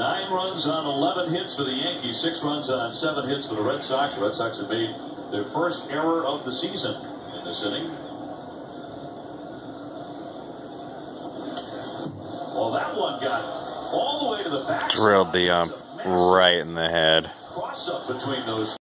9 runs on 11 hits for the Yankees, 6 runs on 7 hits for the Red Sox. The Red Sox have made their first error of the season in this inning. Well, that one got all the way to the back. Drilled the ump right in the head. Cross up between those